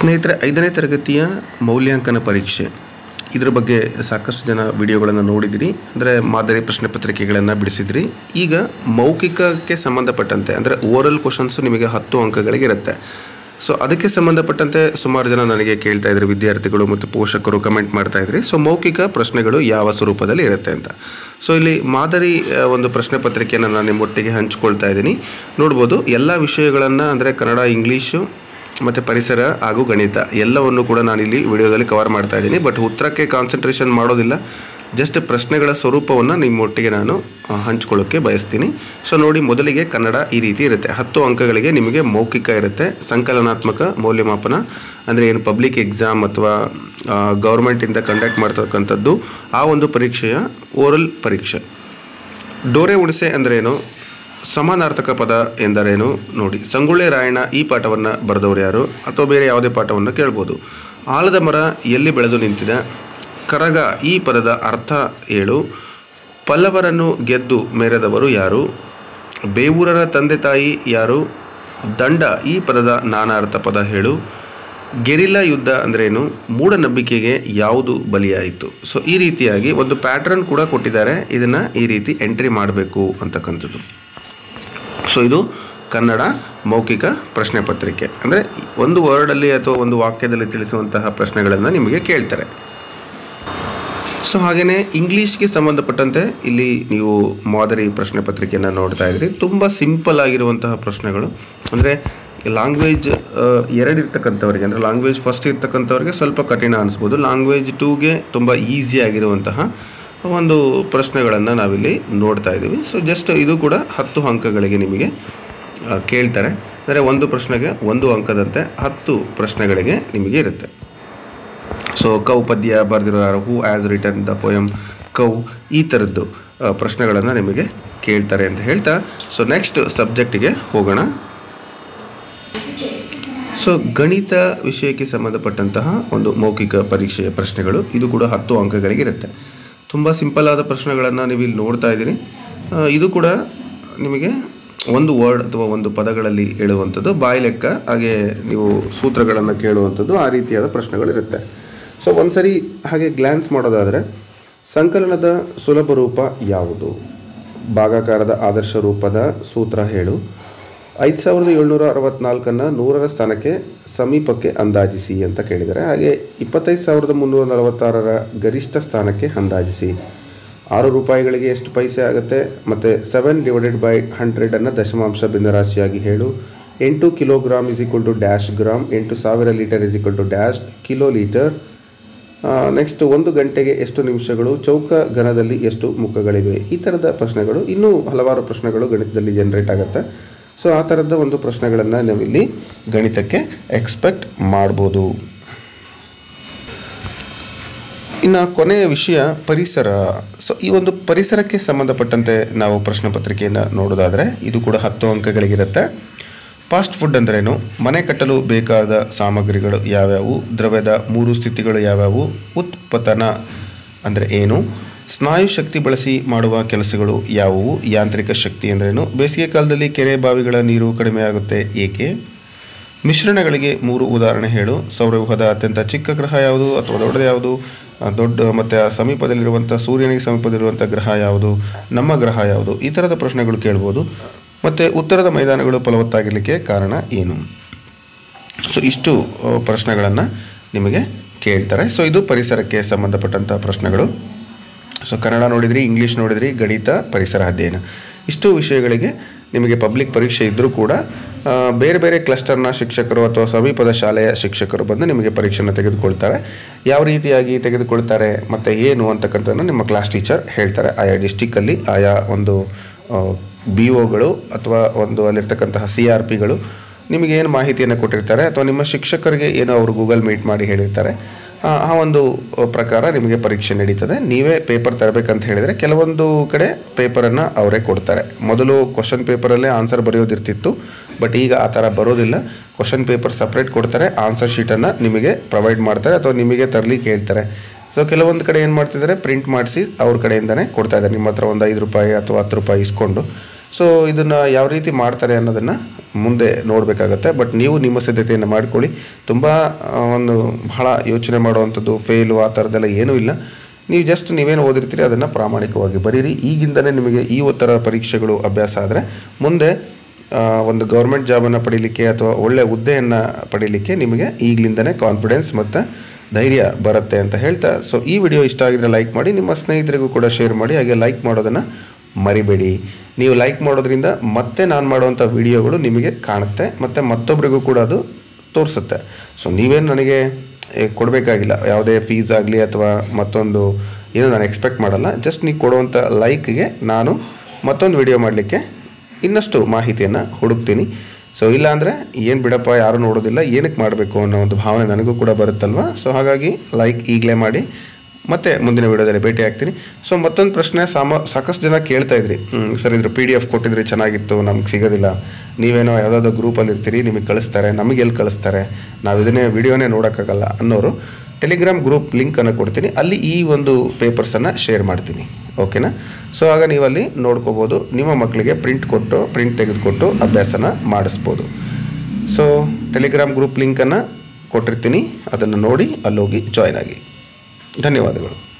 ಸ್ನೇಹಿತರೆ, 5ನೇ ತರಗತಿಯ ಮೌಲ್ಯಾಂಕನ ಪರೀಕ್ಷೆ ಇದರ ಬಗ್ಗೆ ಸಾಕಷ್ಟು ಜನ ವಿಡಿಯೋಗಳನ್ನು ನೋಡಿದಿರಿ. ಅಂದರೆ ಮಾದರಿ ಪ್ರಶ್ನೆ ಪತ್ರಿಕೆಗಳನ್ನು ಬಿಡಿಸಿದ್ರಿ. ಈಗ ಮೌಖಿಕಕ್ಕೆ ಸಂಬಂಧಪಟ್ಟಂತೆ ಅಂದರೆ ಓರಲ್ ಕ್ವಶನ್ಸು ನಿಮಗೆ 10 ಅಂಕಗಳಿಗೆ ಇರುತ್ತೆ. ಸೊ ಅದಕ್ಕೆ ಸಂಬಂಧಪಟ್ಟಂತೆ ಸುಮಾರು ಜನ ನನಗೆ ಕೇಳ್ತಾ ಇದ್ರು, ವಿದ್ಯಾರ್ಥಿಗಳು ಮತ್ತು ಪೋಷಕರು ಕಮೆಂಟ್ ಮಾಡ್ತಾ ಇದ್ರಿ. ಸೊ ಮೌಖಿಕ ಪ್ರಶ್ನೆಗಳು ಯಾವ ಸ್ವರೂಪದಲ್ಲಿ ಇರುತ್ತೆ ಅಂತ. ಸೊ ಇಲ್ಲಿ ಮಾದರಿ ಒಂದು ಪ್ರಶ್ನೆ ಪತ್ರಿಕೆಯನ್ನು ನಾನು ನಿಮ್ಮೊಟ್ಟಿಗೆ ಹಂಚ್ಕೊಳ್ತಾ ಇದ್ದೀನಿ. ನೋಡ್ಬೋದು ಎಲ್ಲ ವಿಷಯಗಳನ್ನು ಅಂದರೆ ಕನ್ನಡ, ಇಂಗ್ಲೀಷು ಮತ್ತು ಪರಿಸರ ಹಾಗೂ ಗಣಿತ ಎಲ್ಲವನ್ನು ಕೂಡ ನಾನಿಲ್ಲಿ ವಿಡಿಯೋದಲ್ಲಿ ಕವರ್ ಮಾಡ್ತಾ ಇದ್ದೀನಿ. ಬಟ್ ಉತ್ತರಕ್ಕೆ ಕಾನ್ಸಂಟ್ರೇಷನ್ ಮಾಡೋದಿಲ್ಲ, ಜಸ್ಟ್ ಪ್ರಶ್ನೆಗಳ ಸ್ವರೂಪವನ್ನು ನಿಮ್ಮೊಟ್ಟಿಗೆ ನಾನು ಹಂಚ್ಕೊಳ್ಳೋಕ್ಕೆ ಬಯಸ್ತೀನಿ. ಸೊ ನೋಡಿ, ಮೊದಲಿಗೆ ಕನ್ನಡ ಈ ರೀತಿ ಇರುತ್ತೆ. 10 ಅಂಕಗಳಿಗೆ ನಿಮಗೆ ಮೌಖಿಕ ಇರುತ್ತೆ. ಸಂಕಲನಾತ್ಮಕ ಮೌಲ್ಯಮಾಪನ ಅಂದರೆ ಏನು ಪಬ್ಲಿಕ್ ಎಕ್ಸಾಮ್ ಅಥವಾ ಗೌರ್ಮೆಂಟಿಂದ ಕಂಡಕ್ಟ್ ಮಾಡ್ತಕ್ಕಂಥದ್ದು ಆ ಒಂದು ಪರೀಕ್ಷೆಯ ಓರಲ್ ಪರೀಕ್ಷೆ. ಡೋರೆ ಉಣಿಸೆ ಅಂದ್ರೇನು, ಸಮಾನಾರ್ಥಕ ಪದ ಎಂದರೇನು ನೋಡಿ. ಸಂಗೊಳ್ಳಿ ರಾಯಣ್ಣ ಈ ಪಾಠವನ್ನು ಬರೆದವರು ಯಾರು, ಅಥವಾ ಬೇರೆ ಯಾವುದೇ ಪಾಠವನ್ನು ಕೇಳ್ಬೋದು. ಆಲದ ಮರ ಎಲ್ಲಿ ಬೆಳೆದು ನಿಂತಿದೆ, ಕರಗ ಈ ಪದದ ಅರ್ಥ ಹೇಳು, ಪಲ್ಲವರನ್ನು ಗೆದ್ದು ಮೆರೆದವರು ಯಾರು, ಬೇವೂರರ ತಂದೆ ತಾಯಿ ಯಾರು, ದಂಡ ಈ ಪದದ ನಾನಾರ್ಥ ಪದ ಹೇಳು, ಗೆರಿಲ್ಲಾ ಯುದ್ಧ ಅಂದ್ರೇನು, ಮೂಢನಂಬಿಕೆಗೆ ಯಾವುದು ಬಲಿಯಾಯಿತು. ಸೊ ಈ ರೀತಿಯಾಗಿ ಒಂದು ಪ್ಯಾಟ್ರನ್ ಕೂಡ ಕೊಟ್ಟಿದ್ದಾರೆ. ಇದನ್ನು ಈ ರೀತಿ ಎಂಟ್ರಿ ಮಾಡಬೇಕು ಅಂತಕ್ಕಂಥದ್ದು. ಸೊ ಇದು ಕನ್ನಡ ಮೌಖಿಕ ಪ್ರಶ್ನೆ ಪತ್ರಿಕೆ. ಅಂದರೆ ಒಂದು ವರ್ಡಲ್ಲಿ ಅಥವಾ ಒಂದು ವಾಕ್ಯದಲ್ಲಿ ತಿಳಿಸುವಂತಹ ಪ್ರಶ್ನೆಗಳನ್ನು ನಿಮಗೆ ಕೇಳ್ತಾರೆ. ಸೊ ಹಾಗೆಯೇ ಇಂಗ್ಲೀಷ್ಗೆ ಸಂಬಂಧಪಟ್ಟಂತೆ ಇಲ್ಲಿ ನೀವು ಮಾದರಿ ಪ್ರಶ್ನೆ ಪತ್ರಿಕೆಯನ್ನು ನೋಡ್ತಾ ಇದ್ರಿ. ತುಂಬ ಸಿಂಪಲ್ ಆಗಿರುವಂತಹ ಪ್ರಶ್ನೆಗಳು. ಅಂದರೆ ಲ್ಯಾಂಗ್ವೇಜ್ 2 ಇರ್ತಕ್ಕಂಥವ್ರಿಗೆ, ಅಂದರೆ ಲ್ಯಾಂಗ್ವೇಜ್ ಫಸ್ಟ್ ಇರ್ತಕ್ಕಂಥವ್ರಿಗೆ ಸ್ವಲ್ಪ ಕಠಿಣ ಅನಿಸ್ಬೋದು. ಲ್ಯಾಂಗ್ವೇಜ್ 2ಗೆ ತುಂಬ ಈಸಿ ಆಗಿರುವಂತಹ ಒಂದು ಪ್ರಶ್ನೆಗಳನ್ನು ನಾವಿಲ್ಲಿ ನೋಡ್ತಾ ಇದ್ದೀವಿ. ಸೊ ಜಸ್ಟ್ ಇದು ಕೂಡ 10 ಅಂಕಗಳಿಗೆ ನಿಮಗೆ ಕೇಳ್ತಾರೆ. ಅಂದರೆ ಒಂದು ಪ್ರಶ್ನೆಗೆ 1 ಅಂಕದಂತೆ 10 ಪ್ರಶ್ನೆಗಳಿಗೆ ನಿಮಗೆ ಇರುತ್ತೆ. ಸೊ ಕೌ ಪದ್ಯ ಬರೆದಿರೋ ಯಾರು, who has written the poem cow, ಈ ಥರದ್ದು ಪ್ರಶ್ನೆಗಳನ್ನು ನಿಮಗೆ ಕೇಳ್ತಾರೆ ಅಂತ ಹೇಳ್ತಾ, ಸೊ ನೆಕ್ಸ್ಟ್ ಸಬ್ಜೆಕ್ಟಿಗೆ ಹೋಗೋಣ. ಸೊ ಗಣಿತ ವಿಷಯಕ್ಕೆ ಸಂಬಂಧಪಟ್ಟಂತಹ ಒಂದು ಮೌಖಿಕ ಪರೀಕ್ಷೆಯ ಪ್ರಶ್ನೆಗಳು. ಇದು ಕೂಡ 10 ಅಂಕಗಳಿಗಿರುತ್ತೆ. ತುಂಬ ಸಿಂಪಲ್ ಆದ ಪ್ರಶ್ನೆಗಳನ್ನು ನೀವು ಇಲ್ಲಿ ನೋಡ್ತಾ ಇದ್ದೀರಿ. ಇದು ಕೂಡ ನಿಮಗೆ ಒಂದು ವರ್ಡ್ ಅಥವಾ ಒಂದು ಪದಗಳಲ್ಲಿ ಹೇಳುವಂಥದ್ದು, ಬಾಯಿ ಲೆಕ್ಕ, ಹಾಗೆ ನೀವು ಸೂತ್ರಗಳನ್ನು ಕೇಳುವಂಥದ್ದು, ಆ ರೀತಿಯಾದ ಪ್ರಶ್ನೆಗಳಿರುತ್ತೆ. ಸೊ ಒಂದು ಸರಿ ಹಾಗೆ ಗ್ಲ್ಯಾನ್ಸ್ ಮಾಡೋದಾದರೆ, ಸಂಕಲನದ ಸುಲಭ ರೂಪ ಯಾವುದು, ಭಾಗಾಕಾರದ ಆದರ್ಶ ರೂಪದ ಸೂತ್ರ ಹೇಳು, 5764 100ರ ಸ್ಥಾನಕ್ಕೆ ಸಮೀಪಕ್ಕೆ ಅಂದಾಜಿಸಿ ಅಂತ ಕೇಳಿದ್ದಾರೆ. ಹಾಗೆ 25346 ಗರಿಷ್ಠ ಸ್ಥಾನಕ್ಕೆ ಅಂದಾಜಿಸಿ, 6 ರೂಪಾಯಿಗಳಿಗೆ ಎಷ್ಟು ಪೈಸೆ ಆಗುತ್ತೆ, ಮತ್ತು 7/100 ದಶಮಾಂಶ ಭಿನ್ನರಾಶಿಯಾಗಿ ಹೇಳು, 8 kilogram = dash gram, 8000 litre = dash kilolitre. Next 1 ಗಂಟೆಗೆ ಎಷ್ಟು ನಿಮಿಷಗಳು, ಚೌಕ ಘನದಲ್ಲಿ ಎಷ್ಟು ಮುಖಗಳಿವೆ. ಈ ಥರದ ಪ್ರಶ್ನೆಗಳು, ಇನ್ನೂ ಹಲವಾರು ಪ್ರಶ್ನೆಗಳು ಗಣಿತದಲ್ಲಿ ಜನರೇಟ್ ಆಗುತ್ತೆ. ಸೊ ಆ ಥರದ ಒಂದು ಪ್ರಶ್ನೆಗಳನ್ನು ನಾವಿಲ್ಲಿ ಗಣಿತಕ್ಕೆ ಎಕ್ಸ್ಪೆಕ್ಟ್ ಮಾಡ್ಬೋದು. ಇನ್ನು ಕೊನೆಯ ವಿಷಯ ಪರಿಸರ. ಸೊ ಈ ಒಂದು ಪರಿಸರಕ್ಕೆ ಸಂಬಂಧಪಟ್ಟಂತೆ ನಾವು ಪ್ರಶ್ನೆ ಪತ್ರಿಕೆಯನ್ನು ನೋಡೋದಾದರೆ, ಇದು ಕೂಡ 10 ಅಂಕಗಳಿಗಿರುತ್ತೆ. ಫಾಸ್ಟ್ ಫುಡ್ ಅಂದ್ರೇನು, ಮನೆ ಕಟ್ಟಲು ಬೇಕಾದ ಸಾಮಗ್ರಿಗಳು ಯಾವ್ಯಾವು, ದ್ರವ್ಯದ 3 ಸ್ಥಿತಿಗಳು ಯಾವ್ಯಾವು, ಉತ್ಪತನ ಅಂದರೆ ಏನು, ಸ್ನಾಯು ಶಕ್ತಿ ಬಳಸಿ ಮಾಡುವ ಕೆಲಸಗಳು ಯಾವುವು, ಯಾಂತ್ರಿಕ ಶಕ್ತಿ ಅಂದ್ರೇನು, ಬೇಸಿಗೆ ಕಾಲದಲ್ಲಿ ಕೆರೆ ಬಾವಿಗಳ ನೀರು ಕಡಿಮೆ ಆಗುತ್ತೆ ಏಕೆ, ಮಿಶ್ರಣಗಳಿಗೆ 3 ಉದಾಹರಣೆ ಹೇಳು, ಸೌರವ್ಯೂಹದ ಅತ್ಯಂತ ಚಿಕ್ಕ ಗ್ರಹ ಯಾವುದು ಅಥವಾ ದೊಡ್ಡದು ಯಾವುದು, ದೊಡ್ಡ ಮತ್ತು ಸಮೀಪದಲ್ಲಿರುವಂಥ ಸೂರ್ಯನಿಗೆ ಸಮೀಪದಲ್ಲಿರುವಂಥ ಗ್ರಹ ಯಾವುದು, ನಮ್ಮ ಗ್ರಹ ಯಾವುದು. ಈ ಥರದ ಪ್ರಶ್ನೆಗಳು ಕೇಳ್ಬೋದು. ಮತ್ತು ಉತ್ತರದ ಮೈದಾನಗಳು ಫಲವತ್ತಾಗಿರಲಿಕ್ಕೆ ಕಾರಣ ಏನು. ಸೊ ಇಷ್ಟು ಪ್ರಶ್ನೆಗಳನ್ನು ನಿಮಗೆ ಕೇಳ್ತಾರೆ. ಸೊ ಇದು ಪರಿಸರಕ್ಕೆ ಸಂಬಂಧಪಟ್ಟಂಥ ಪ್ರಶ್ನೆಗಳು. ಸೊ ಕನ್ನಡ ನೋಡಿದ್ರಿ, ಇಂಗ್ಲೀಷ್ ನೋಡಿದ್ರಿ, ಗಣಿತ, ಪರಿಸರ ಅಧ್ಯಯನ, ಇಷ್ಟು ವಿಷಯಗಳಿಗೆ ನಿಮಗೆ ಪಬ್ಲಿಕ್ ಪರೀಕ್ಷೆ ಇದ್ದರೂ ಕೂಡ ಬೇರೆ ಬೇರೆ ಕ್ಲಸ್ಟರ್ನ ಶಿಕ್ಷಕರು ಅಥವಾ ಸಮೀಪದ ಶಾಲೆಯ ಶಿಕ್ಷಕರು ಬಂದು ನಿಮಗೆ ಪರೀಕ್ಷೆಯನ್ನು ತೆಗೆದುಕೊಳ್ತಾರೆ. ಯಾವ ರೀತಿಯಾಗಿ ತೆಗೆದುಕೊಳ್ತಾರೆ ಮತ್ತು ಏನು ಅಂತಕ್ಕಂಥದ್ದನ್ನು ನಿಮ್ಮ ಕ್ಲಾಸ್ ಟೀಚರ್ ಹೇಳ್ತಾರೆ. ಆಯಾ ಡಿಸ್ಟಿಕ್ಕಲ್ಲಿ ಆಯಾ ಒಂದು BOಗಳು ಅಥವಾ ಒಂದು ಅಲ್ಲಿರ್ತಕ್ಕಂತಹ CRPಗಳು ನಿಮಗೆ ಏನು ಮಾಹಿತಿಯನ್ನು ಕೊಟ್ಟಿರ್ತಾರೆ, ಅಥವಾ ನಿಮ್ಮ ಶಿಕ್ಷಕರಿಗೆ ಏನು ಅವರು ಗೂಗಲ್ ಮೀಟ್ ಮಾಡಿ ಹೇಳಿರ್ತಾರೆ, ಆ ಒಂದು ಪ್ರಕಾರ ನಿಮಗೆ ಪರೀಕ್ಷೆ ನಡೀತದೆ. ನೀವೇ ಪೇಪರ್ ತರಬೇಕಂತ ಹೇಳಿದರೆ ಕೆಲವೊಂದು ಕಡೆ ಪೇಪರನ್ನು ಅವರೇ ಕೊಡ್ತಾರೆ. ಮೊದಲು ಕ್ವಶನ್ ಪೇಪರಲ್ಲೇ ಆನ್ಸರ್ ಬರೆಯೋದಿರ್ತಿತ್ತು, ಬಟ್ ಈಗ ಆ ಥರ ಬರೋದಿಲ್ಲ. ಕ್ವಶನ್ ಪೇಪರ್ ಸಪ್ರೇಟ್ ಕೊಡ್ತಾರೆ, ಆನ್ಸರ್ ಶೀಟನ್ನು ನಿಮಗೆ ಪ್ರೊವೈಡ್ ಮಾಡ್ತಾರೆ ಅಥವಾ ನಿಮಗೆ ತರಲಿಕ್ಕೆ ಹೇಳ್ತಾರೆ. ಸೊ ಕೆಲವೊಂದು ಕಡೆ ಏನು ಮಾಡ್ತಿದ್ದಾರೆ, ಪ್ರಿಂಟ್ ಮಾಡಿಸಿ ಅವ್ರ ಕಡೆಯಿಂದನೇ ಕೊಡ್ತಾ ಇದ್ದಾರೆ. ನಿಮ್ಮ ಹತ್ರ ಒಂದು 5 ರೂಪಾಯಿ ಅಥವಾ 10 ರೂಪಾಯಿ ಇಸ್ಕೊಂಡು ಸೊ ಇದನ್ನು ಯಾವ ರೀತಿ ಮಾಡ್ತಾರೆ ಅನ್ನೋದನ್ನು ಮುಂದೆ ನೋಡಬೇಕಾಗತ್ತೆ. ಬಟ್ ನೀವು ನಿಮ್ಮ ಸಿದ್ಧತೆಯನ್ನು ಮಾಡ್ಕೊಳ್ಳಿ. ತುಂಬ ಒಂದು ಬಹಳ ಯೋಚನೆ ಮಾಡುವಂಥದ್ದು ಫೇಲು ಆ ಥರದ್ದೆಲ್ಲ ಏನೂ ಇಲ್ಲ. ನೀವು ಜಸ್ಟ್ ನೀವೇನು ಓದಿರ್ತೀರಿ ಅದನ್ನು ಪ್ರಾಮಾಣಿಕವಾಗಿ ಬರೀರಿ. ಈಗಿಂದಲೇ ನಿಮಗೆ ಈ ಥರ ಪರೀಕ್ಷೆಗಳು ಅಭ್ಯಾಸ ಆದರೆ ಮುಂದೆ ಒಂದು ಗೌರ್ಮೆಂಟ್ ಜಾಬನ್ನು ಪಡೀಲಿಕ್ಕೆ ಅಥವಾ ಒಳ್ಳೆಯ ಹುದ್ದೆಯನ್ನು ಪಡೀಲಿಕ್ಕೆ ನಿಮಗೆ ಈಗಲಿಂದನೇ ಕಾನ್ಫಿಡೆನ್ಸ್ ಮತ್ತು ಧೈರ್ಯ ಬರುತ್ತೆ ಅಂತ ಹೇಳ್ತಾ, ಸೊ ಈ ವಿಡಿಯೋ ಇಷ್ಟ ಆಗಿದ್ರೆ ಲೈಕ್ ಮಾಡಿ, ನಿಮ್ಮ ಸ್ನೇಹಿತರಿಗೂ ಕೂಡ ಶೇರ್ ಮಾಡಿ. ಹಾಗೆ ಲೈಕ್ ಮಾಡೋದನ್ನು ಮರಿಬೇಡಿ. ನೀವು ಲೈಕ್ ಮಾಡೋದ್ರಿಂದ ಮತ್ತೆ ನಾನು ಮಾಡುವಂಥ ವಿಡಿಯೋಗಳು ನಿಮಗೆ ಕಾಣುತ್ತೆ ಮತ್ತು ಮತ್ತೊಬ್ಬರಿಗೂ ಕೂಡ ಅದು ತೋರಿಸುತ್ತೆ. ಸೊ ನೀವೇನು ನನಗೆ ಕೊಡಬೇಕಾಗಿಲ್ಲ, ಯಾವುದೇ ಫೀಸ್ ಆಗಲಿ ಅಥವಾ ಮತ್ತೊಂದು ಏನು ನಾನು ಎಕ್ಸ್ಪೆಕ್ಟ್ ಮಾಡಲ್ಲ. ಜಸ್ಟ್ ನೀವು ಕೊಡುವಂಥ ಲೈಕ್ಗೆ ನಾನು ಮತ್ತೊಂದು ವಿಡಿಯೋ ಮಾಡಲಿಕ್ಕೆ ಇನ್ನಷ್ಟು ಮಾಹಿತಿಯನ್ನು ಹುಡುಕ್ತೀನಿ. ಸೊ ಇಲ್ಲಾಂದರೆ ಏನು ಬಿಡಪ್ಪ ಯಾರೂ ನೋಡೋದಿಲ್ಲ, ಏನಕ್ಕೆ ಮಾಡಬೇಕು ಅನ್ನೋ ಒಂದು ಭಾವನೆ ನನಗೂ ಕೂಡ ಬರುತ್ತಲ್ವ. ಸೊ ಹಾಗಾಗಿ ಲೈಕ್ ಈಗಲೇ ಮಾಡಿ. ಮತ್ತೆ ಮುಂದಿನ ವಿಡಿಯೋದಲ್ಲಿ ಭೇಟಿ ಆಗ್ತೀನಿ. ಸೊ ಮತ್ತೊಂದು ಪ್ರಶ್ನೆ ಸಾಕಷ್ಟು ಜನ ಕೇಳ್ತಾ ಇದ್ರಿ, ಸರ್ ಇದ್ರ PDF ಕೊಟ್ಟಿದ್ರಿ ಚೆನ್ನಾಗಿತ್ತು, ನಮ್ಗೆ ಸಿಗೋದಿಲ್ಲ, ನೀವೇನೋ ಯಾವುದಾದ್ರೂ ಗ್ರೂಪಲ್ಲಿ ಇರ್ತೀರಿ, ನಿಮಗೆ ಕಳಿಸ್ತಾರೆ, ನಮಗೆ ಎಲ್ಲಿ ಕಳಿಸ್ತಾರೆ, ನಾವು ಇದನ್ನೇ ವಿಡಿಯೋನೇ ನೋಡೋಕ್ಕಾಗಲ್ಲ ಅನ್ನೋರು ಟೆಲಿಗ್ರಾಮ್ ಗ್ರೂಪ್ ಲಿಂಕನ್ನು ಕೊಡ್ತೀನಿ. ಅಲ್ಲಿ ಈ ಒಂದು ಪೇಪರ್ಸನ್ನು ಶೇರ್ ಮಾಡ್ತೀನಿ, ಓಕೆನಾ. ಸೊ ಆಗ ನೀವು ಅಲ್ಲಿ ನೋಡ್ಕೋಬೋದು, ನಿಮ್ಮ ಮಕ್ಕಳಿಗೆ ಪ್ರಿಂಟ್ ತೆಗೆದುಕೊಟ್ಟು ಅಭ್ಯಾಸನ ಮಾಡಿಸ್ಬೋದು. ಸೊ ಟೆಲಿಗ್ರಾಮ್ ಗ್ರೂಪ್ ಲಿಂಕನ್ನು ಕೊಟ್ಟಿರ್ತೀನಿ, ಅದನ್ನು ನೋಡಿ ಅಲ್ಲೋಗಿ ಜಾಯ್ನ್ ಆಗಿ. ಧನ್ಯವಾದಗಳು.